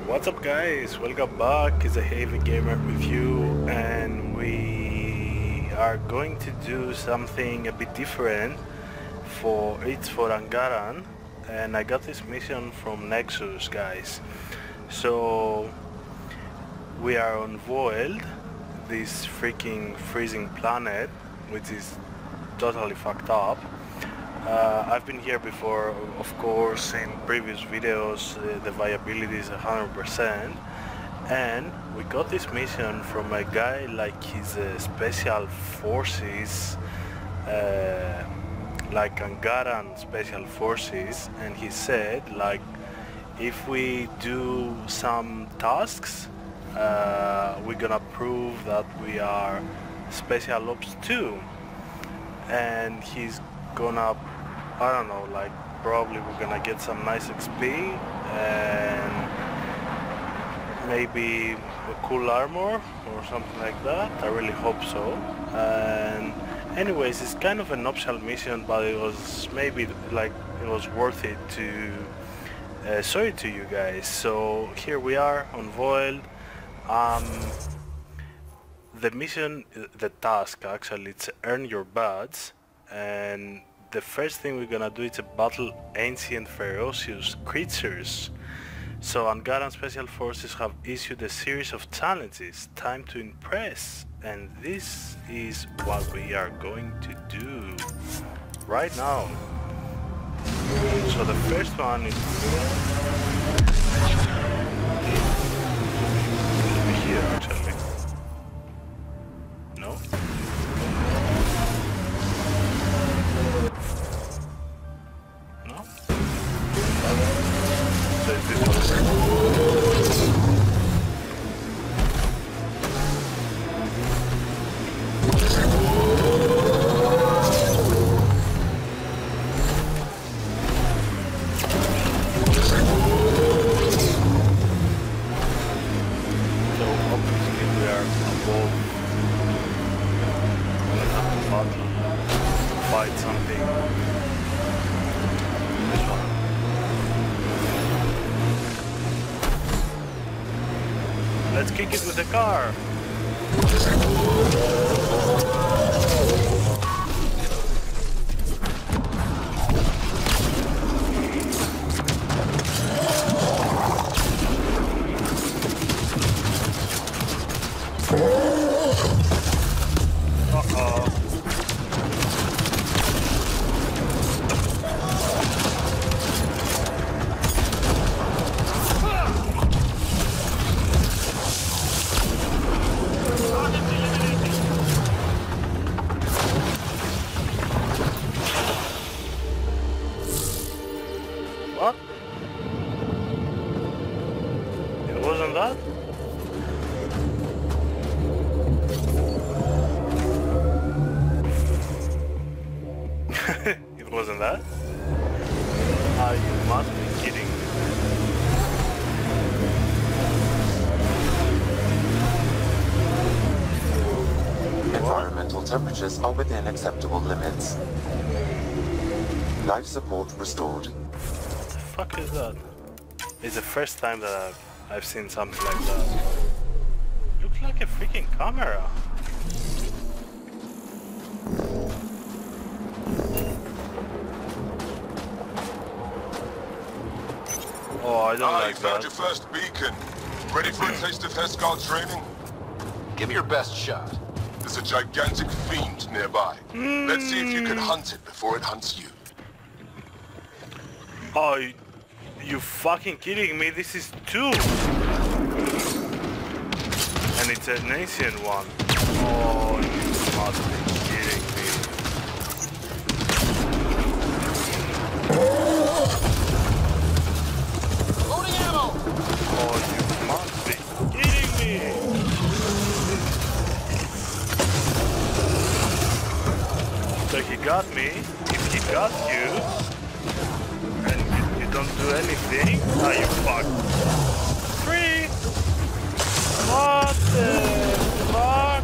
What's up guys, welcome back. It's TheHeavyGamer review and we are going to do something a bit different. It's for Angaran, and I got this mission from Nexus, guys. So we are on Void, this freaking freezing planet which is totally fucked up. I've been here before, of course, in previous videos. The viability is 100%, and we got this mission from a guy like his special forces, like Angaran Special Forces, and he said like if we do some tasks we're gonna prove that we are Special Ops 2, and he's gonna, I don't know, like probably we're gonna get some nice XP and maybe a cool armor or something like that. I really hope so. And anyways, it's kind of an optional mission, but it was maybe like it was worth it to show it to you guys. So here we are on Void. The mission, the task actually, it's earn your badge, and the first thing we're gonna do is battle ancient ferocious creatures. So Angaran Special Forces have issued a series of challenges. Time to impress, and this is what we are going to do right now. So the first one is here actually. No? No? So is this one? So obviously we are above. We'll have to battle, fight something. This one. Let's kick it with the car. What? It wasn't that? It wasn't that? Ah, you must be kidding me. Environmental temperatures are within acceptable limits. Life support restored. What the fuck is that? It's the first time that I've seen something like that. Looks like a freaking camera. Oh, I don't like you found that. your first beacon. Ready for a taste of Hescal training? Give it your best shot. There's a gigantic fiend nearby. Let's see if you can hunt it before it hunts you. Oh, you fucking kidding me? This is 2! And it's an ancient one. Oh, you must be kidding me. Loading ammo! Oh, you must be kidding me! So he got me. If he got you, and you don't do anything, ah, you fucked. 3! What the fuck?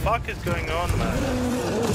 fuck is going on, man?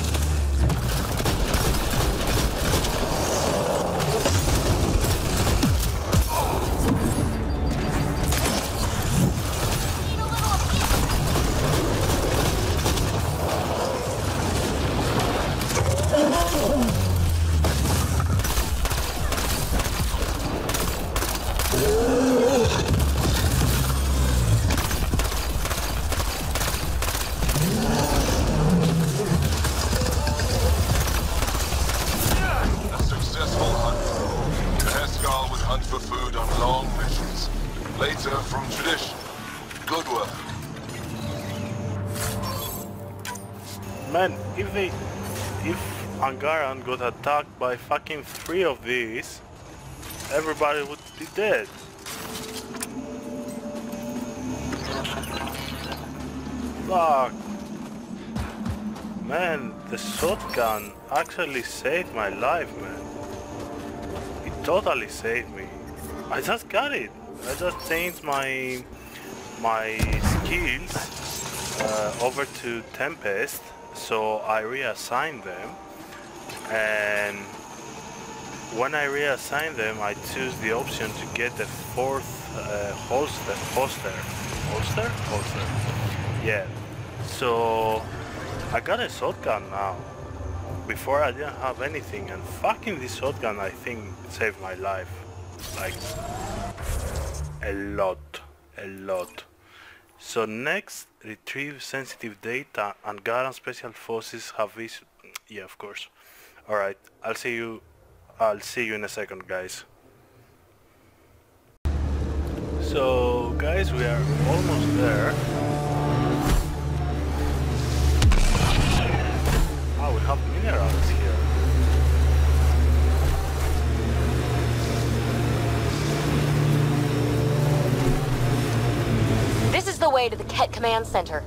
Man, if Angaran got attacked by fucking 3 of these, everybody would be dead. Fuck. Man, the shotgun actually saved my life, man. It totally saved me. I just got it. I just changed my skills over to Tempest. So I reassigned them, and when I reassign them, I choose the option to get the 4th holster. Yeah. So I got a shotgun now. Before I didn't have anything, and fucking this shotgun I think saved my life, like a lot. So next, retrieve sensitive data. Angaran Special Forces have this. Yeah, of course. All right, I'll see you in a second, guys. So guys, we are almost there. Ah, we have minerals here. This is the way to the Ket Command Center.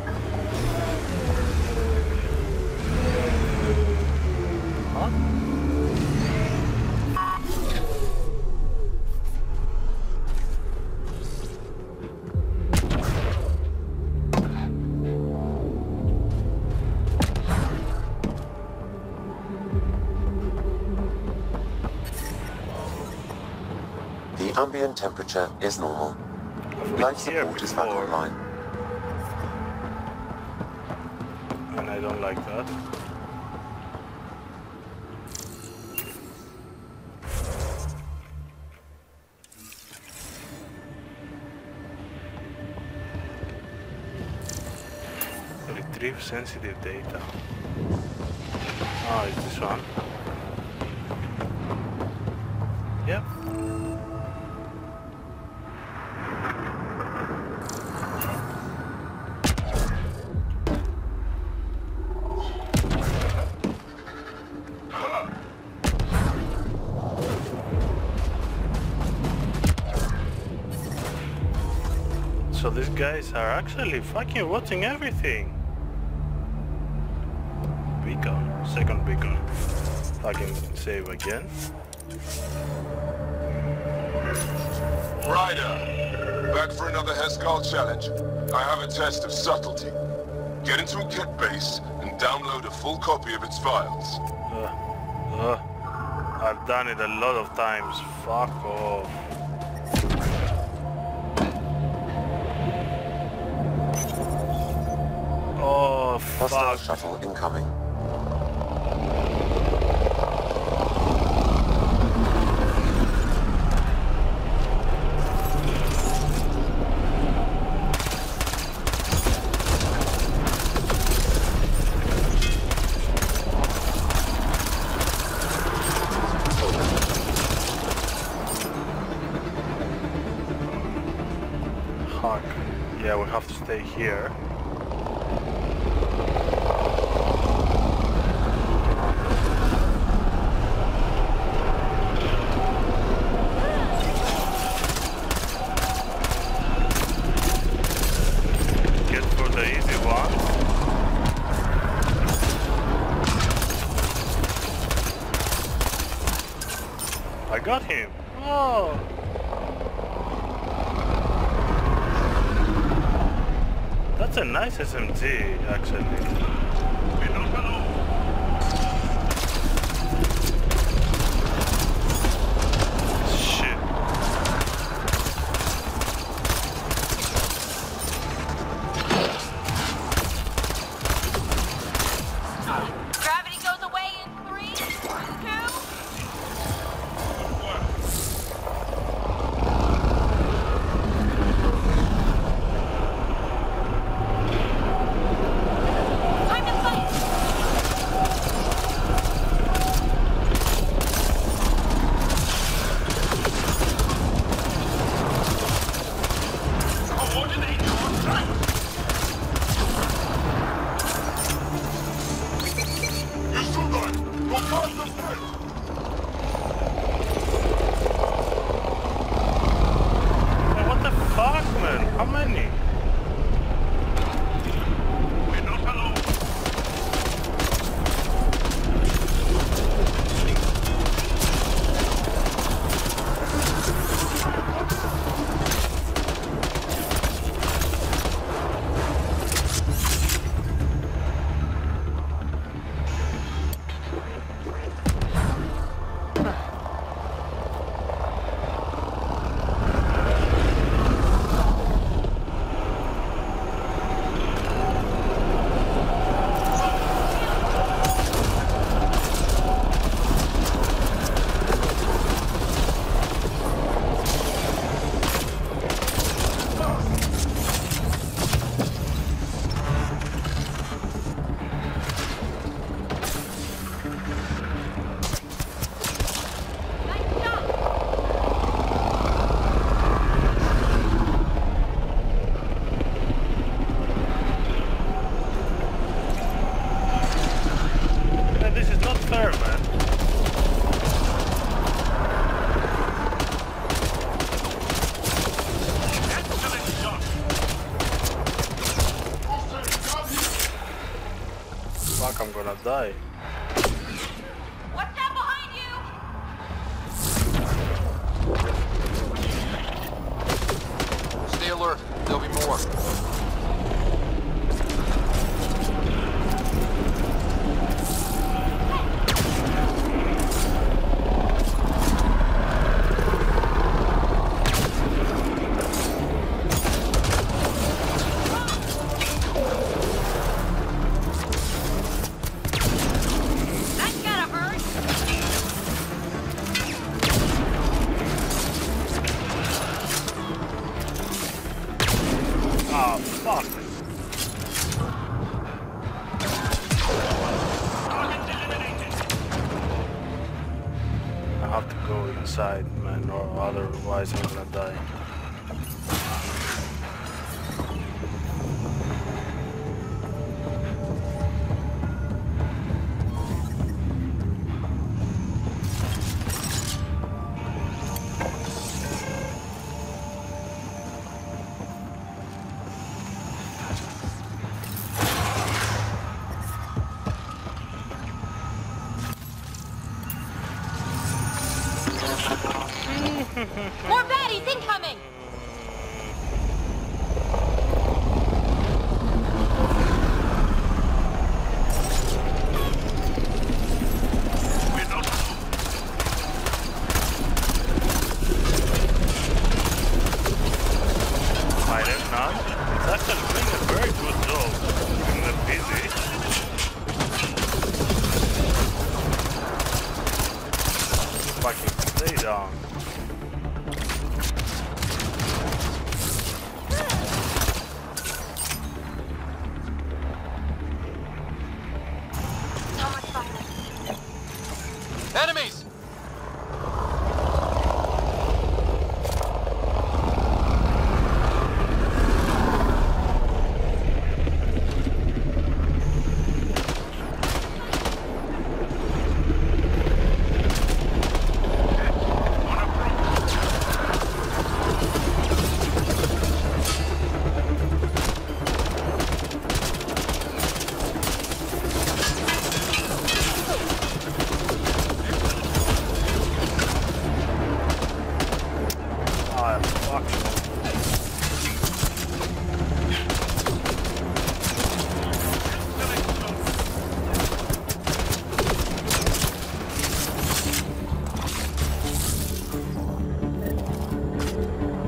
Huh? The ambient temperature is normal. Life support is back online. And I don't like that. Retrieve sensitive data. Ah, it's this one. Yep. So these guys are actually fucking watching everything. Beacon, second beacon. Fucking save again. Ryder, back for another Heskal challenge. I have a test of subtlety. Get into a Ket base and download a full copy of its files. I've done it a lot of times. Fuck off. Oh, Hostile fuck. shuttle incoming. Fuck. Yeah, we have to stay here. I got him! Oh! That's a nice SMG, actually. Shit. Gravity goes away in 3, 2... Time to fight! Hey, what the fuck, man? How many? Man, this is not fair, man. Fuck, I'm gonna die. What's that behind you? Stay alert. There'll be more. That gotta hurt! Ah, fuck. I have to go inside, man, or otherwise I'm gonna die. More baddies incoming! My lieutenant, it's actually doing a very good job in the busy. Fucking stay down.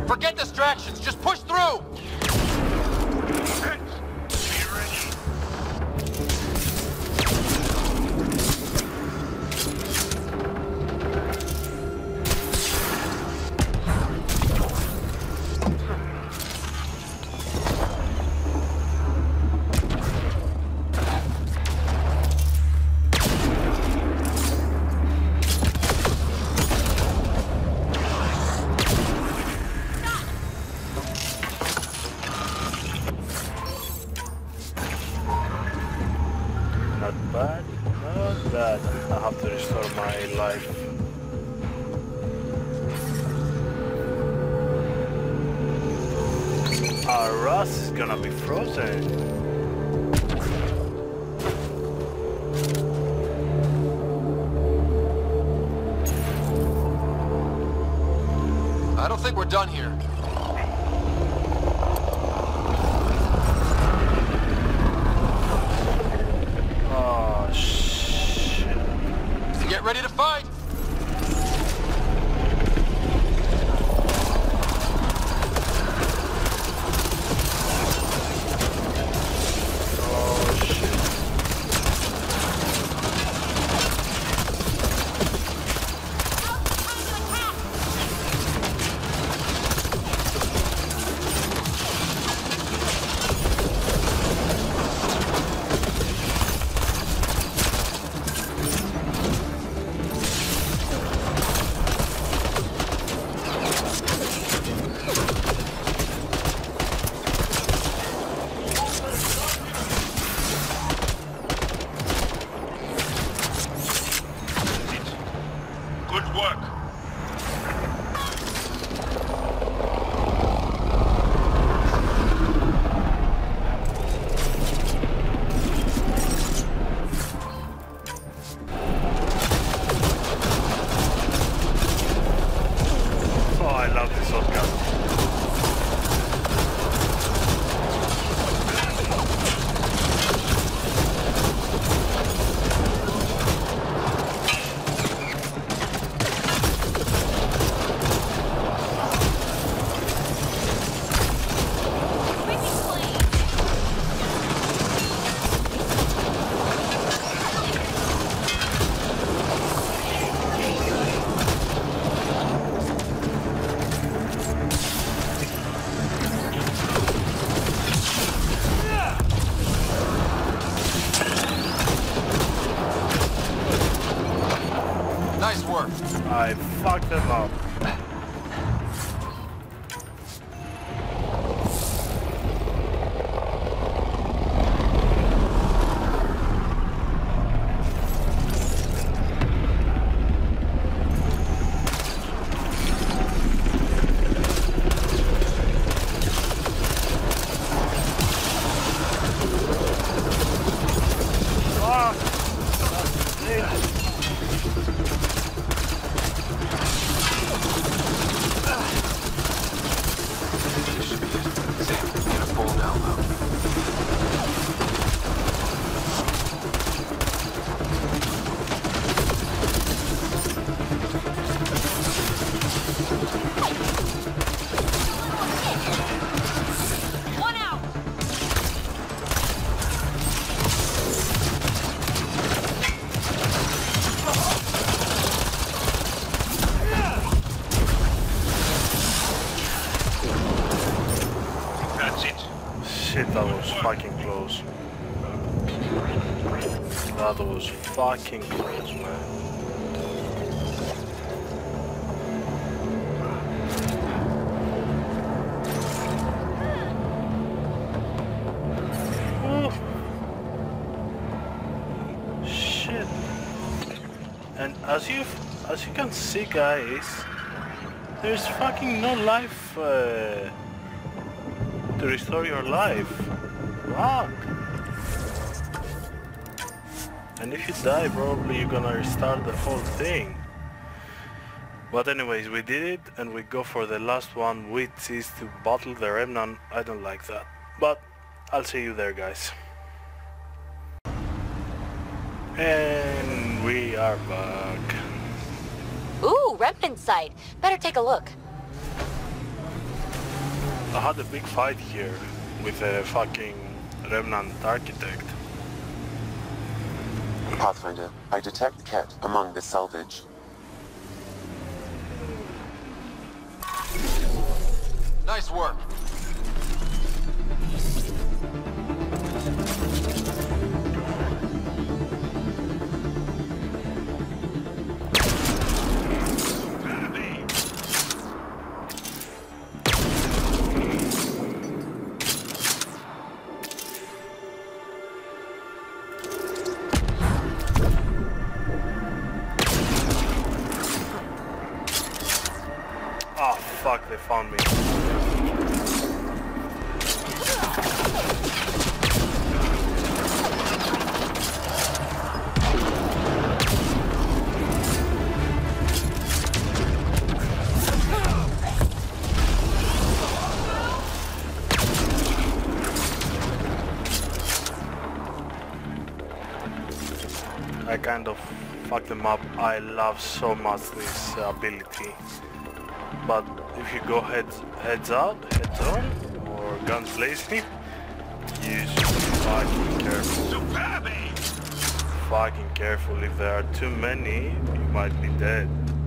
Forget distractions, just push through! I have to restore my life. Our Ross is gonna be frozen. I don't think we're done here. Oh, shit. Get ready to fight! Oh, shit. Good work. Oh, I love this shotgun. Nice work. I fucked them up. Fuck! That's it. This should be it. Sam, get a full download. One out! That's it. Shit, that was fucking close. That was fucking close, man. Oof. Shit. And as you can see, guys, there's fucking no life to restore your life. Fuck. And if you die, probably you're gonna restart the whole thing. But anyways, we did it, and we go for the last one, which is to battle the Remnant. I don't like that, but I'll see you there, guys. And we are back. Ooh, remnant site. Better take a look. I had a big fight here with a fucking Remnant Architect. Pathfinder, I detect Ket among the salvage. Nice work. Oh fuck, they found me. I kind of fucked them up. I love so much this ability. But if you go heads on, or guns blazing, you should be fucking careful. Fucking careful. If there are too many, you might be dead.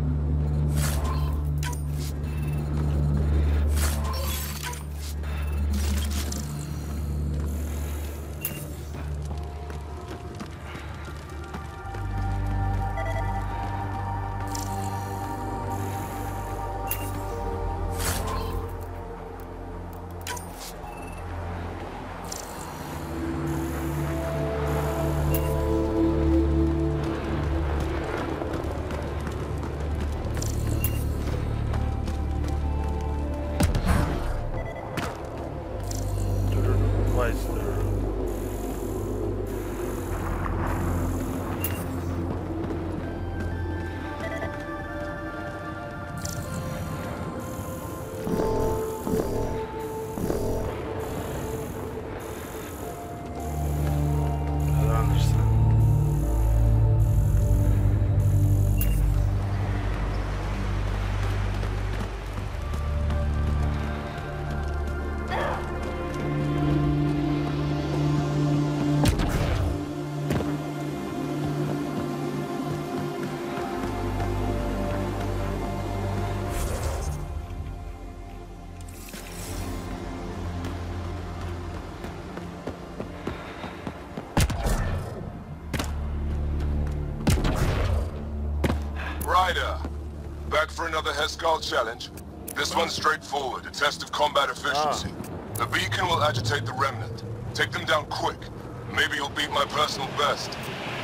Back for another Heskal challenge. This one's straightforward, a test of combat efficiency. The beacon will agitate the remnant. Take them down quick. Maybe you'll beat my personal best.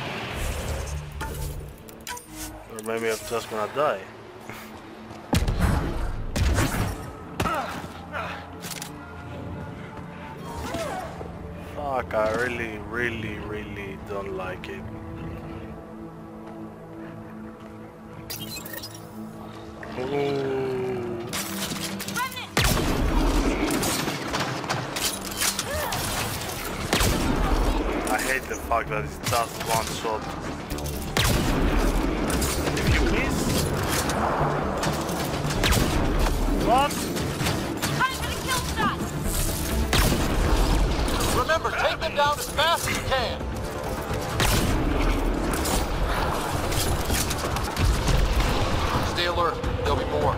Or maybe I'm just gonna die. Fuck, I really don't like it. Ooh. I hate the fact that it's just one shot. If you miss... What? Time for the kill shot! Remember, take them down as fast as you can. Stay alert. There'll be more.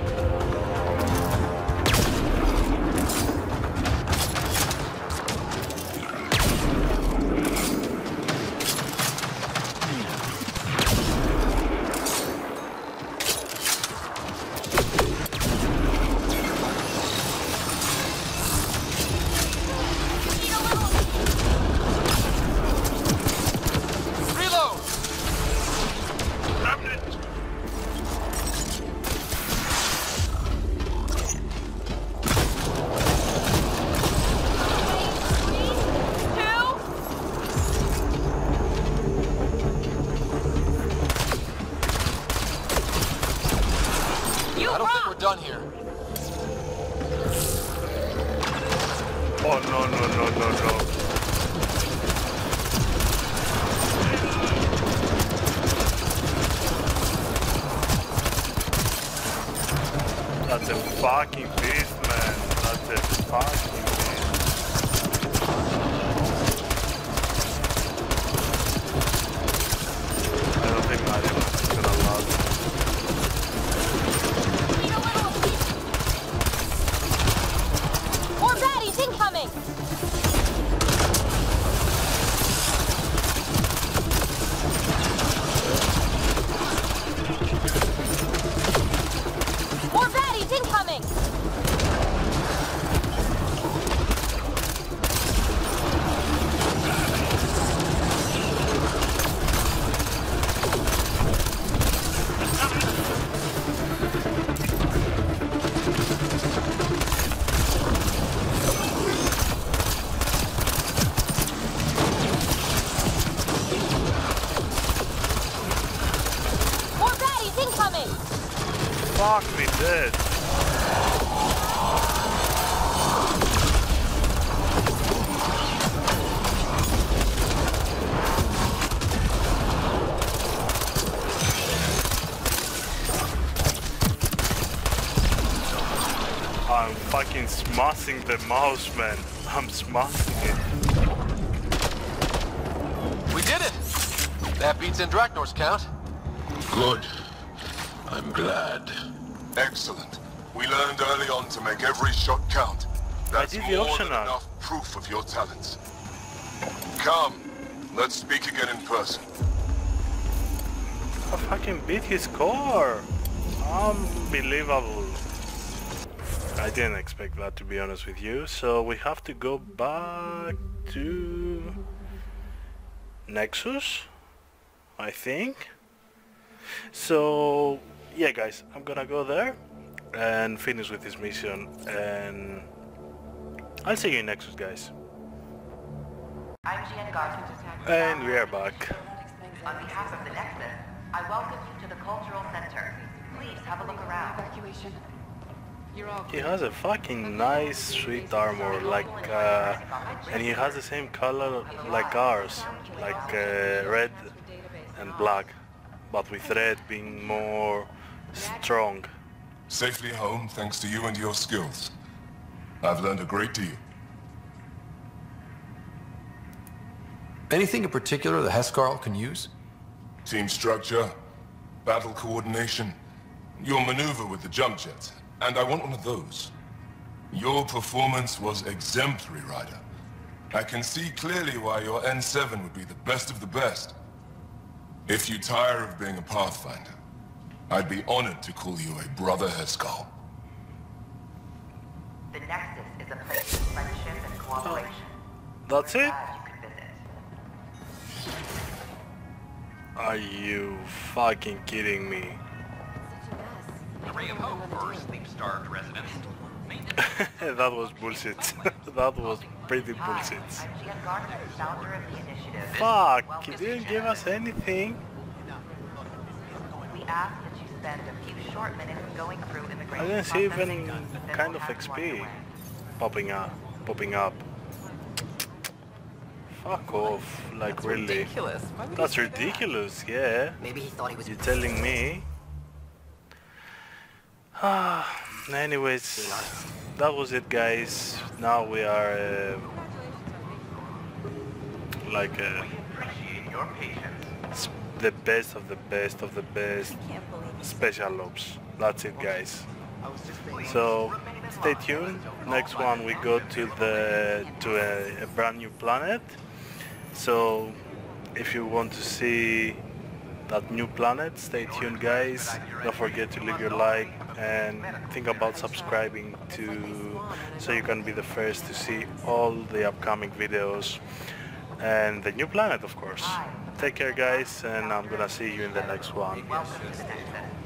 Done here. Oh no. That's a fucking beast, man. That's the fuck? I don't think Mario is gonna last. More baddies incoming! More baddies incoming! More baddies incoming! Fuck me dead. I'm fucking smashing the mouse, man. I'm smashing it. We did it! That beats Indraknor's count. Good. I'm glad. Excellent. We learned early on to make every shot count. That's did the more option than on. enough proof of your talents. Come, let's speak again in person. I fucking beat his score. Unbelievable. I didn't expect that, to be honest with you. So we have to go back to Nexus, I think. So yeah, guys, I'm gonna go there and finish with this mission, and I'll see you in Nexus, guys. I'm Angaran. And we are back. On behalf of the Nexus, I welcome you to the Cultural Center. Please have a look around. Evacuation. You're all He has a fucking nice, sweet armor, like, and he has the same color like ours, like red and black, but with red being more strong. Safely home thanks to you and your skills. I've learned a great deal. Anything in particular the Hescarl can use? Team structure, battle coordination, your maneuver with the jump jets, and I want one of those. Your performance was exemplary, Ryder. I can see clearly why your N7 would be the best of the best. If you tire of being a Pathfinder, I'd be honored to call you a brother Hescarl. The Nexus is a place of friendship and cooperation. That's We're it? glad you could visit. Are you fucking kidding me? A ray of hope for sleep-starved residents. That was bullshit. That was pretty bullshit. Hi, I'm Angaran, founder of the Initiative. Fuck, he Welcome didn't to give us Nexus. anything. We ask that you spend a few short minutes going through I immigration didn't see processing, even then kind we'll of have you on your XP way. popping up. Fuck off, like That's really. ridiculous. Why would That's he say that? ridiculous, yeah. Maybe he thought he was... You're telling me? Anyways, that was it, guys. Now we are like Appreciate your patience. the best of the best of the best special ops. That's it, guys. So stay tuned. Next one we go to a brand new planet. So if you want to see that new planet, stay tuned, guys. Don't forget to leave your like and think about subscribing so you can be the first to see all the upcoming videos and the new planet, of course. Take care, guys, and I'm gonna see you in the next one. Welcome to the Nexus.